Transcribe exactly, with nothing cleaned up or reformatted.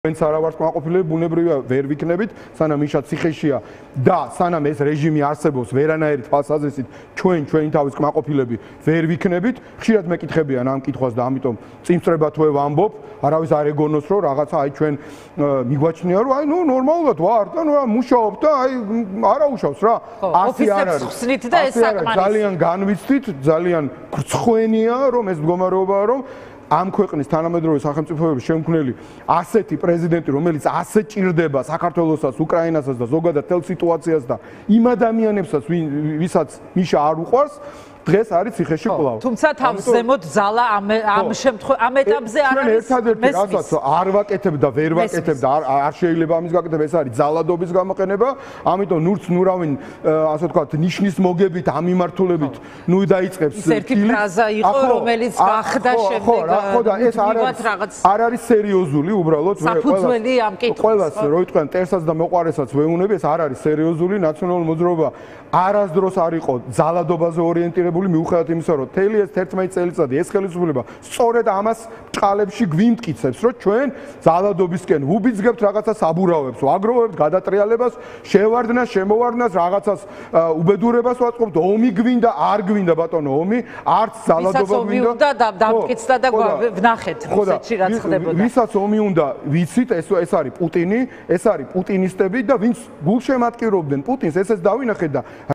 ვინც არა ვართ კმაყოფილები, ბუნებრივია ვერ ვიქნებით, სანამ იშა ციხეშია და სანამ ეს რეჟიმი არსებობს, ვერანაირი თვალსაზრისით ჩვენ ჩვენი თავის კმაყოფილები ვერ ვიქნებით. ხშირად მეკითხებიან ამ კითხვას და ამიტომ წინწრება თუ ვამბობ, არავის არ ეგონოს რომ რაღაცა აი ჩვენ მიგვაჩნია რომ აი ნუ ნორმალურად ვარ და ნუ მუშაობ და აი არა უშავს რა. ასი არ არის. ძალიან განვიცდით, ძალიან გრცხვენია რომ ეს მდგომარეობაა რომ ამ ქვეყნის თანამედროვე სახელმწიფოების შემქმნელი ასეთი პრეზიდენტი, რომელიც ასე ჭირდება საქართველოსაც, უკრაინასაც და ზოგადად თელ სიტუაციას და იმ ადამიანებსაც, ვისაც მიშა არ უყვარს, დღეს არის ციხეში კვლავ. თუმცა თავს ზემოთ ზალა ამ ამ შემთხვევაში ამ ეტაპზე არ არის. ერთადერთი რასაც არ ვაკეთებ და ვერ ვაკეთებ და არ შეიძლება ამის გაკეთება, ეს არის ძალადობის გამოყენება. ამიტომ ნურც ნურავინ, ასე ვთქვათ, ნიშნის მოგებით, ამ მიმართულებით, ნუ დაიწყებს. ერთი ფრაზა იყო, რომელიც გახდა შემდეგ. ხო და ეს არ არის არ არის სერიოზული უბრალოდ საფუძველი ამ კითხვას. ყველას რო იტყვიან ტერსაც და მოყარესაც ვეუნები, ეს არ არის სერიოზული ნაციონალური მოძრაობა. არასდროს არ იყო ძალადობაზე ორიენტირებული, მიუხედავად იმისა, რომ თელი ეს თერთმეტი წელიწადი ეს ხელისუფლება სწორედ ამას წყალებში გვიმტკიცებს, რომ ჩვენ ძალადობისკენ ვუბიძგებთ რაღაცა საბურავებს, ვაგროვებთ გადატრიალებას, შევარდნას, შემოვარდნას, რაღაცას უბედურებას ვაწყობთ, ომი გვინდა, არ გვინდა ბატონო ომი, არც ძალადობა გვინდა და დამტკიცდა და ვნახეთ რუსეთში რაც ხდებოდა. ვისაც ომი უნდა ვიცით, ეს ეს არის პუტინი, ეს არის პუტინისტები და ვინც გულშემატკივრობდნენ პუტინს, ესეც დავინახეთ და